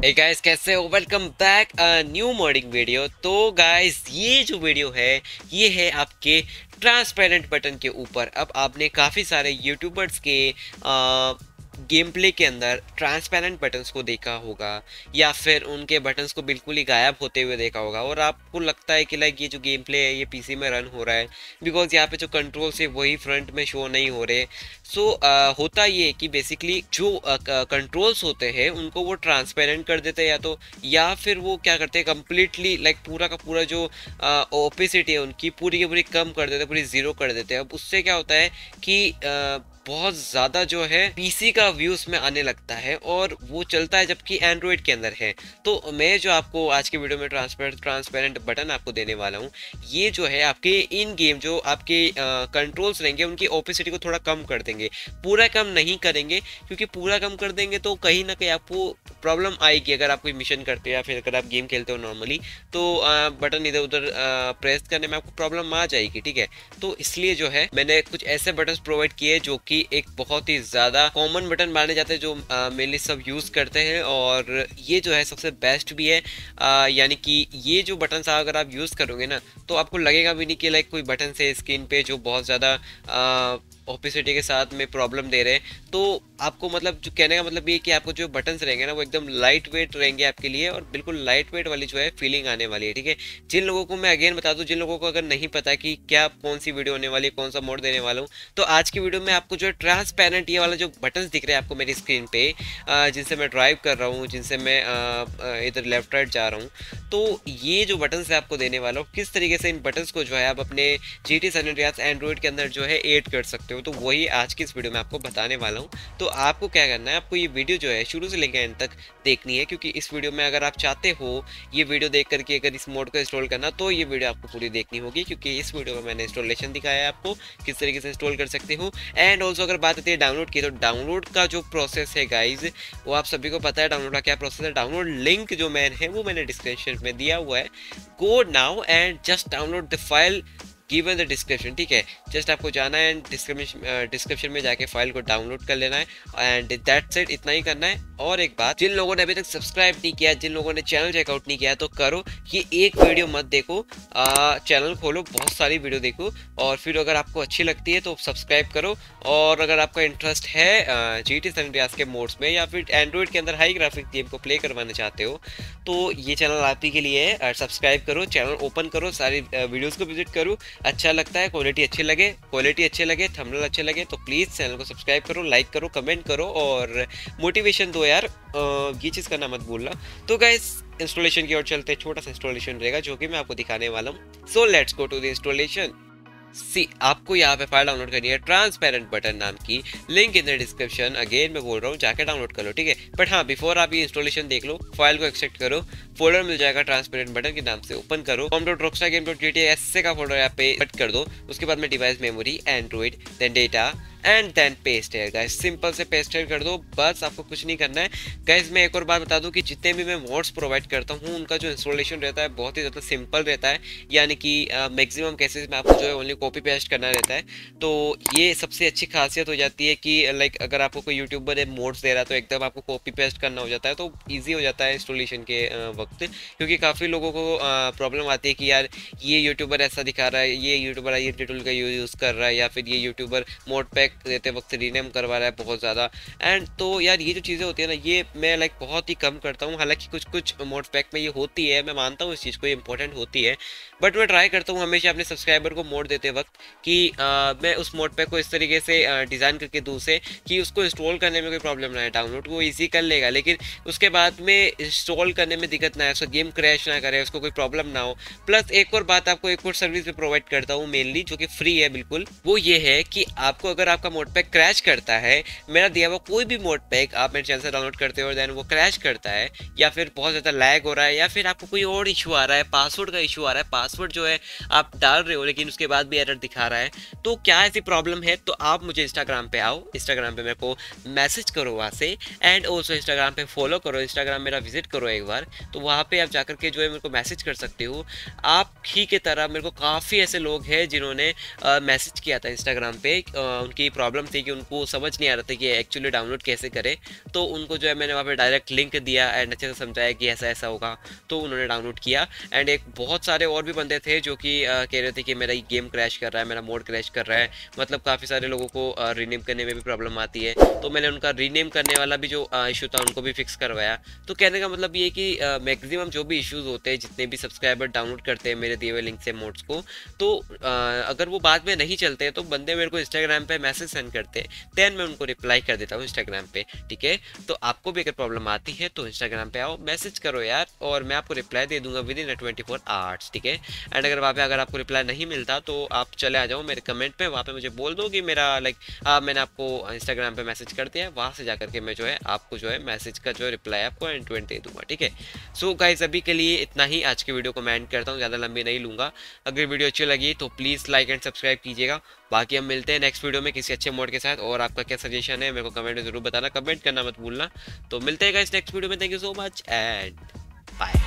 हे guys, कैसे हो? Welcome back new morning video. तो गाइस, ये जो वीडियो है ये है आपके ट्रांसपेरेंट बटन के ऊपर। अब आपने काफ़ी सारे यूट्यूबर्स के गेम प्ले के अंदर ट्रांसपेरेंट बटन्स को देखा होगा, या फिर उनके बटन्स को बिल्कुल ही गायब होते हुए देखा होगा, और आपको लगता है कि लाइक ये जो गेम प्ले है ये पीसी में रन हो रहा है, बिकॉज यहाँ पे जो कंट्रोल्स है वही फ्रंट में शो नहीं हो रहे। सो होता ये कि बेसिकली जो कंट्रोल्स होते हैं उनको वो ट्रांसपेरेंट कर देते हैं, या फिर वो क्या करते हैं, कम्प्लीटली लाइक पूरा का पूरा जो ओपेसिटी है उनकी पूरी की पूरी कम कर देते हैं, पूरी जीरो कर देते हैं। अब उससे क्या होता है कि बहुत ज़्यादा जो है पीसी का व्यूज़ में आने लगता है, और वो चलता है जबकि एंड्रॉयड के अंदर है। तो मैं जो आपको आज के वीडियो में ट्रांसपेरेंट बटन आपको देने वाला हूँ, ये जो है आपके इन गेम जो आपके कंट्रोल्स रहेंगे उनकी ओपेसिटी को थोड़ा कम कर देंगे। पूरा कम नहीं करेंगे, क्योंकि पूरा कम कर देंगे तो कहीं ना कहीं आपको प्रॉब्लम आएगी। अगर आप कोई मिशन करते हो या फिर अगर आप गेम खेलते हो नॉर्मली, तो बटन इधर उधर प्रेस करने में आपको प्रॉब्लम आ जाएगी, ठीक है। तो इसलिए जो है मैंने कुछ ऐसे बटन प्रोवाइड किए जो कि एक बहुत ही ज़्यादा कॉमन बटन माने जाते हैं, जो मेनली सब यूज़ करते हैं, और ये जो है सबसे बेस्ट भी है। यानी कि ये जो बटन अगर आप यूज़ करोगे ना, तो आपको लगेगा भी नहीं कि लाइक कोई बटन है स्क्रीन पे जो बहुत ज़्यादा ओपेसिटी के साथ में प्रॉब्लम दे रहे हैं। तो आपको मतलब जो कहने का मतलब ये कि आपको जो बटन्स रहेंगे ना वो एकदम लाइट वेट रहेंगे आपके लिए, और बिल्कुल लाइट वेट वाली जो है फीलिंग आने वाली है, ठीक है। जिन लोगों को मैं अगेन बता दूं, जिन लोगों को अगर नहीं पता कि क्या कौन सी वीडियो होने वाली है, कौन सा मोड देने वाला हूँ, तो आज की वीडियो में आपको जो है ट्रांसपेरेंट ये वाला जो बटन्स दिख रहे हैं आपको मेरी स्क्रीन पे, जिनसे मैं ड्राइव कर रहा हूँ, जिनसे मैं इधर लेफ्ट राइट जा रहा हूँ, तो ये जो बटन्स है आपको देने वाला हूँ, किस तरीके से इन बटन्स को जो है आप अपने GT San Andreas एंड्रॉइड के अंदर जो है ऐड कर सकते हो, तो वही आज की इस वीडियो में आपको बताने वाला हूँ। तो आपको क्या करना है, आपको ये वीडियो जो है शुरू से लेकर एंड तक देखनी है, क्योंकि इस वीडियो में अगर आप चाहते हो ये वीडियो देख करके अगर इस मोड को इंस्टॉल करना, तो ये वीडियो आपको पूरी देखनी होगी, क्योंकि इस वीडियो में मैंने इंस्टॉलेशन दिखाया है आपको किस तरीके से इंस्टॉल कर सकते हो। एंड ऑल्सो अगर बात आती है डाउनलोड की, तो डाउनलोड का जो प्रोसेस है गाइज, वो आप सभी को पता है डाउनलोड का क्या प्रोसेस है। डाउनलोड लिंक जो है वो मैंने डिस्क्रिप्शन में दिया हुआ है। Go now and just download the file given the description, ठीक है। जस्ट आपको जाना है एंड डिस्क्रिप्शन में जाके फाइल को डाउनलोड कर लेना है, एंड दैट्स इट, इतना ही करना है। और एक बात, जिन लोगों ने अभी तक सब्सक्राइब नहीं किया, जिन लोगों ने चैनल चेकआउट नहीं किया, तो करो, ये एक वीडियो मत देखो, चैनल खोलो, बहुत सारी वीडियो देखो, और फिर अगर आपको अच्छी लगती है तो सब्सक्राइब करो। और अगर आपका इंटरेस्ट है GT San Andreas के मोड्स में, या फिर एंड्रॉइड के अंदर हाई ग्राफिक गेम को प्ले करवाना चाहते हो, तो ये चैनल आप ही के लिए है। सब्सक्राइब करो, चैनल ओपन करो, सारी वीडियोज़ को विजिट करो। अच्छा लगता है, क्वालिटी अच्छे लगे, थंबनेल अच्छे लगे, तो प्लीज़ चैनल को सब्सक्राइब करो, लाइक करो, कमेंट करो, और मोटिवेशन दो यार, ये चीज़ करना मत भूलना। तो गाइस, इंस्टॉलेशन की ओर चलते हैं। छोटा सा इंस्टॉलेशन रहेगा जो कि मैं आपको दिखाने वाला हूँ। So let's go to the installation. आपको यहाँ पे फाइल डाउनलोड करनी है ट्रांसपेरेंट बटन नाम की, link in the description. Again मैं बोल रहा हूँ, जाके डाउनलोड कर लो, ठीक है। बट हाँ, बिफोर आप ये इंस्टॉलेशन देख लो, फाइल को एक्सट्रैक्ट करो, फोल्डर मिल जाएगा ट्रांसपेरेंट बटन के नाम से, ओपन करो, com.rockstargame.gta ऐसे का फोल्डर यहाँ पे कट कर दो। उसके बाद में device, memory, Android, then data, and then paste है गाइस। सिंपल से पेस्ट कर दो, बस आपको कुछ नहीं करना है गाइस। मैं एक और बात बता दूं कि जितने भी मैं मोड्स प्रोवाइड करता हूं उनका जो इंस्टॉलेशन रहता है बहुत ही ज़्यादा सिंपल रहता है, यानी कि मैक्सिमम केसेस में आपको जो है ओनली कॉपी पेस्ट करना रहता है। तो ये सबसे अच्छी खासियत हो जाती है कि लाइक अगर आपको कोई यूट्यूबर है मोड्स दे रहा है, तो एकदम आपको कॉपी पेस्ट करना हो जाता है, तो ईजी हो जाता है इंस्टॉलेशन के वक्त। क्योंकि काफ़ी लोगों को प्रॉब्लम आती है कि यार ये यूट्यूबर ऐसा दिखा रहा है, ये यूट्यूबर ये टूल का यूज़ कर रहा है, या फिर ये यूट्यूबर मोड पैक देते वक्त रीनेम करवा रहा है बहुत ज़्यादा। एंड तो यार ये जो चीज़ें होती है ना, ये मैं लाइक बहुत ही कम करता हूँ। हालांकि कुछ कुछ मोड पैक में ये होती है, मैं मानता हूँ इस चीज़ को, ये इंपॉर्टेंट होती है, बट मैं ट्राई करता हूँ हमेशा अपने सब्सक्राइबर को मोड देते वक्त कि मैं उस मोड पैक को इस तरीके से डिज़ाइन करके दूँ से कि उसको इंस्टॉल करने में कोई प्रॉब्लम ना है। डाउनलोड वो ईजी कर लेगा, लेकिन उसके बाद में इंस्टॉल करने में दिक्कत ना है, उसका गेम क्रैश ना करे, उसको कोई प्रॉब्लम ना हो। प्लस एक और बात आपको एक और सर्विस भी प्रोवाइड करता हूँ मेनली, जो कि फ्री है बिल्कुल। वो ये है कि आपको अगर आपका मोड पैक क्रैश करता है, मेरा दिया हुआ कोई भी मोड पैक आप मेरे चैनल से डाउनलोड करते हो, देन वो क्रैश करता है, या फिर बहुत ज़्यादा लैग हो रहा है, या फिर आपको कोई और इशू आ रहा है, पासवर्ड का इशू आ रहा है, पासवर्ड जो है आप डाल रहे हो लेकिन उसके बाद भी एरर दिखा रहा है, तो क्या ऐसी प्रॉब्लम है, तो आप मुझे इंस्टाग्राम पे आओ, इंस्टाग्राम पे मेरे को मैसेज करो वहाँ से, एंड ऑल्सो इंस्टाग्राम पे फॉलो करो, इंस्टाग्राम मेरा विजिट करो एक बार, तो वहाँ पे आप जाकर के जो है मेरे को मैसेज कर सकते हो। आप ही की तरह मेरे को काफ़ी ऐसे लोग हैं जिन्होंने मैसेज किया था इंस्टाग्राम पे, उनकी प्रॉब्लम थी कि उनको समझ नहीं आ रहा था कि एक्चुअली डाउनलोड कैसे करें। तो उनको जो है मैंने वहाँ पे डायरेक्ट लिंक दिया एंड अच्छे से समझाया कि ऐसा ऐसा होगा, तो उन्होंने डाउनलोड किया। एंड एक बहुत सारे और भी बंदे थे जो कि कह रहे थे कि मेरा गेम क्रैश कर रहा है, मेरा मोड क्रैश कर रहा है, मतलब काफ़ी सारे लोगों को रीनेम करने में भी प्रॉब्लम आती है। तो मैंने उनका रीनेम करने वाला भी जो इशू था उनको भी फिक्स करवाया। तो कहने का मतलब ये कि मैक्सिमम जो भी इश्यूज होते हैं, जितने भी सब्सक्राइबर डाउनलोड करते हैं मेरे दिए हुए लिंक से मोड्स को, तो अगर वो बाद में नहीं चलते तो बंदे मेरे को इंस्टाग्राम पे मैसेज सेंड करते हैं, देन मैं उनको रिप्लाई कर देता हूँ इंस्टाग्राम पे। ठीक है, तो आपको भी अगर प्रॉब्लम आती है तो इंस्टाग्राम पे आओ, मैसेज करो यार, और मैं आपको रिप्लाई दे दूंगा विद इन 24 आवर्स। ठीक है, एंड अगर वहाँ पे अगर आपको रिप्लाई नहीं मिलता तो आप चले आ जाओ मेरे कमेंट पे, वहाँ पे मुझे बोल दो कि मेरा लाइक मैंने आपको इंस्टाग्राम पे मैसेज कर दिया है, वहाँ से जा करके मैं जो है आपको जो है मैसेज का जो रिप्लाई आपको एंड टू एंड दे दूंगा। ठीक है, सो गाइस अभी के लिए इतना ही, आज के वीडियो को मैं एंड करता हूँ, ज़्यादा लंबी नहीं लूँगा। अगर वीडियो अच्छी लगी तो प्लीज़ लाइक एंड सब्सक्राइब कीजिएगा। बाकी हम मिलते हैं नेक्स्ट वीडियो में किसी अच्छे मोड के साथ, और आपका क्या सजेशन है मेरे को कमेंट में ज़रूर बताना, कमेंट करना मत भूलना। तो मिलते हैं गाइस नेक्स्ट वीडियो में, thank you so much and bye.